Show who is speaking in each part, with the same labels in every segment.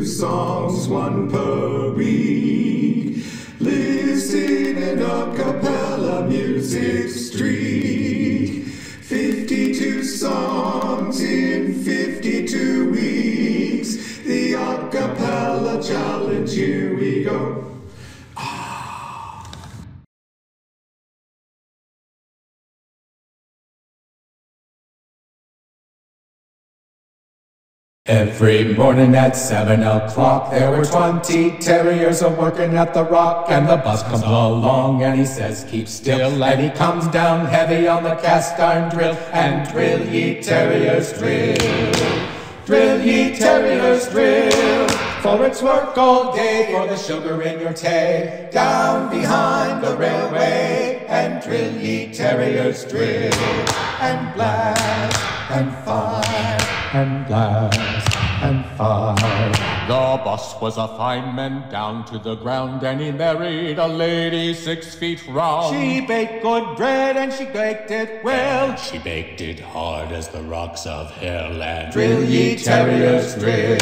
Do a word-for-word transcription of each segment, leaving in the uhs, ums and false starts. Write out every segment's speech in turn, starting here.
Speaker 1: songs, one per week. Listen in a cappella music streak. Fifty-two songs in fifty-two weeks. The a cappella challenge, here we go. Every morning at seven o'clock, there were twenty terriers a-working at the rock. And the bus comes along and he says, keep still. And he comes down heavy on the cast iron drill. And drill ye terriers, drill. Drill ye terriers, drill. For it's work all day for the sugar in your tay. Down behind the railway. And drill ye terriers, drill. And blast and fire and blast and fire. The boss was a fine man down to the ground, and he married a lady six feet round. She baked good bread and she baked it well. She baked it hard as the rocks of hell. And drill ye terriers, drill.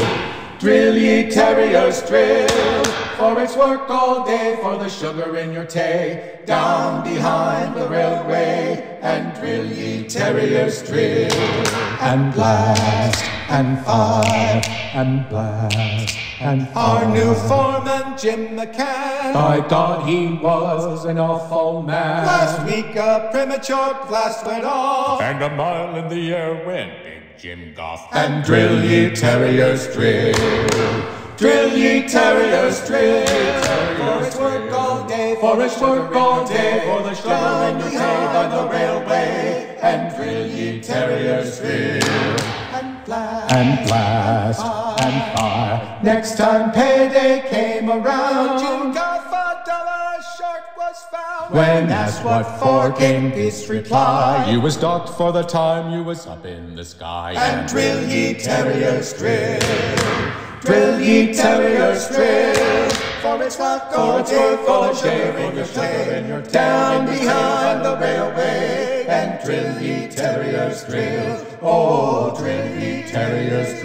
Speaker 1: Drill ye terriers, drill. For it's work all day for the sugar in your tay. Down behind the railway. And drill ye terriers, drill. And blast and fire and blast and fire. Our new foreman, Jim McCann, by God, he was an awful man. Last week a premature blast went off, and a mile in the air went Big Jim Goff. And drill ye terriers, drill. Drill ye terriers, drill. For it's work all day, for it's work all day, for the sugar in your tay by the railway. And drill ye terriers, drill. And blast and blast and fire. Next time payday came around, Jim Goff a dollar short was found. When asked what for, came this reply: you was docked for the time you was up in the sky. And drill ye terriers, drill. Drill ye terriers, drill. For it's work all day for the sugar in your tay. Down behind the railway. And drill ye terriers, drill. Oh, drill ye terriers,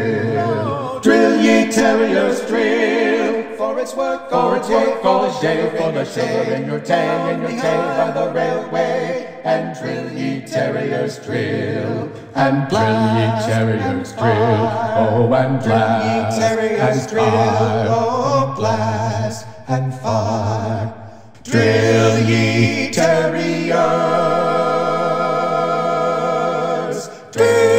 Speaker 1: drill. Drill ye terriers, drill. For it's work all day for the day for the sugar in your tay, in your tay by the railway. And drill ye terriers, drill. And drill ye terriers, drill. Oh, and blast and fire. Oh, blast and fire. Drill ye terriers, drill.